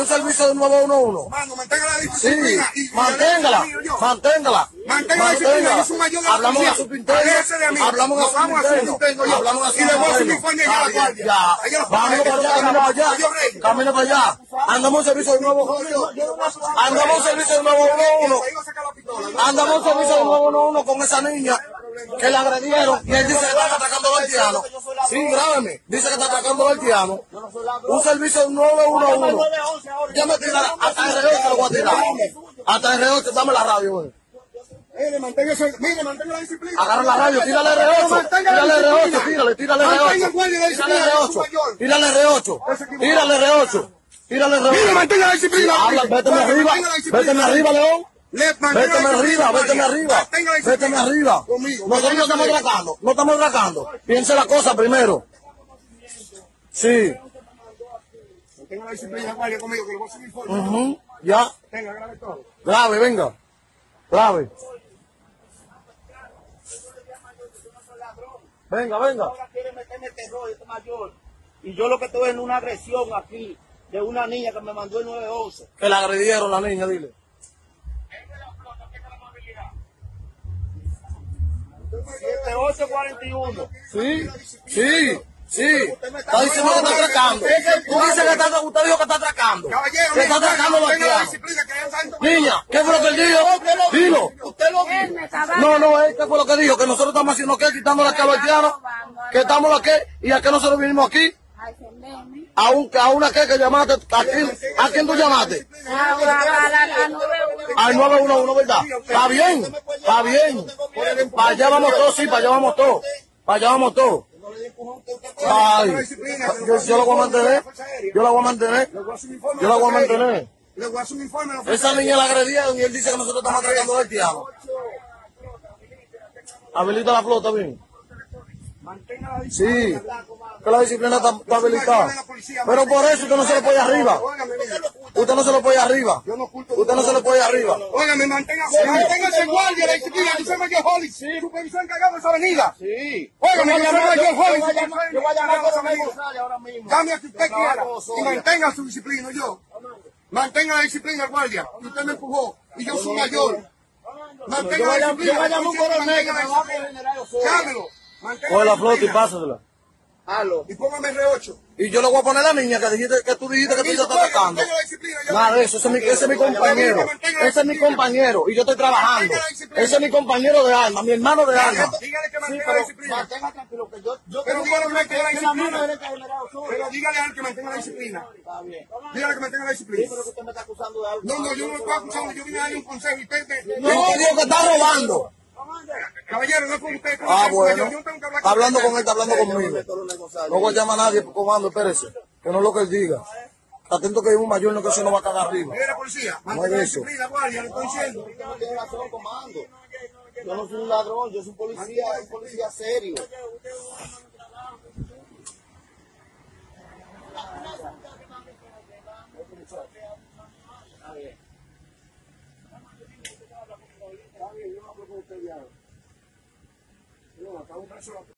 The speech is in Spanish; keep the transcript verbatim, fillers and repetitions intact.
un servicio de nueve uno uno. Mano, mantenga la disciplina. Sí, manténgala, manténgala. Mantenga la disciplina. Yo soy mayor de la Hablamos policía. a su interno. Aléjese de mí. Hablamos a Nos su vamos a su interno. interno yo. Hablamos a su Y le voy a hacer interno. mi informe allá a la guardia. Ya, Allá los vámonos para allá, camina para allá. Camina para allá. Andamos un servicio de nuevo. Andamos un servicio de nuevo uno uno. Andamos un servicio de nuevo uno uno con esa niña que la agredieron y él dice que está atacando al haitiano. Sí, grábeme. Dice que está atacando al haitiano. Un servicio de nueve uno uno. Ya me tirará. Hasta el R ocho lo voy a tirar. Hasta el R ocho, dame la radio, güey. Mire, mantenga, mire, mantenga la disciplina. Agarra la radio, tírale R ocho. Tírale R ocho, tírale, tírale R ocho. Tírale R ocho. Tírale R ocho. Tírale R ocho. Tírale R ocho. Mire, mantenga la disciplina. Habla, véteme arriba. Véteme arriba, León. Véteme arriba, véteme arriba. Véteme arriba. Nosotros no estamos atracando, no estamos atracando. Piense la cosa primero. Sí. Mantenga la disciplina, guardia conmigo, que le voy a hacer mi informe. Uh-huh. Ya. Venga, grabe todo. Grave, venga. Grave. Venga, venga. Ahora quiere meterme terror, este mayor. Y yo lo que estoy en una agresión aquí de una niña que me mandó el nueve once. Que la agredieron la niña, dile. siete ocho cuarenta y uno. Sí, sí, sí. Está diciendo que está atracando. Tú dices que está, usted dijo que está atracando. Caballero, Que está mire, atracando los mantenga la haitianos. disciplina, que ya saben. Niña, ¿qué fue lo que él dijo? Dilo. Usted lo vio. No, no, él, ¿qué fue lo que dijo? Que nosotros estamos haciendo qué, quitando la cabo haitiano. Que estamos aquí y a qué nosotros vinimos aquí. A un, a una que que llamaste, ¿a quién, a quién tú llamaste? Al nueve uno uno, ¿verdad? Está bien, está bien. Para allá vamos todos, sí, para allá vamos todos. Para allá vamos todos. Ay, yo, yo lo voy a mantener, yo la voy a mantener, yo la voy a mantener. Le voy a hacer un informe. Esa niña la agredieron y él dice que nosotros estamos atracando al haitiano. Habilita la flota, bien. Mantenga la disciplina. Sí, que la disciplina está, está habilitada. Pero por eso usted no se lo puede arriba. Usted no se lo puede arriba. Usted no se lo puede arriba. Óigame, mantenga, manténgase guardia la disciplina. Yo soy mayor Holly. Sí. Supervisor encargado de esa avenida. Sí. Óigame, yo soy mayor Holly. Yo voy a llamar a José González ahora mismo. Llame a que usted quiera. Y mantenga su disciplina, yo. Mantenga la disciplina, guardia. Y usted me empujó. Y yo soy mayor. Mantenga la disciplina. Yo voy a llamar a un coronel que me va a generar yo solo. Llámelo. Coge la flota y pásasela. Halo. Y póngame R ocho. Y yo le voy a poner a la niña que dijiste que tú dijiste que tú estás atacando. Mantenga la disciplina. yo- Nada de eso, ese es mi, ese es mi compañero. Ese es mi compañero y yo estoy trabajando. Ese es mi compañero de alma, mi hermano de alma. Dígale que Sí, mantenga la pero disciplina. mantenga tranquilo que yo, yo Pero tengo dígale que que mantenga la que la mano disciplina. derecha ha generado solo. Pero dígale a él que mantenga la disciplina. Está bien. Dígale que mantenga la Sí, disciplina. pero que usted me está acusando de algo. No, no, yo no lo estoy acusando. Yo vine a darle un consejo y usted me... No, te digo que está robando. Caballero, no es con usted. Ah, bueno. Yo no tengo que hablar Está hablando usted. con él, está hablando conmigo. No voy a llamar a nadie por comando, espérese. Que no es lo que él diga. Está atento que hay un mayor, no que eso no va a caer arriba. Mire, policía, No mantenga es la eso. disciplina, guardia, le estoy diciendo. No tiene razón, comando. Yo no soy un ladrón, yo soy un policía, un policía serio. Está bien. Está bien, yo hablo con usted ya. No, acá un preso.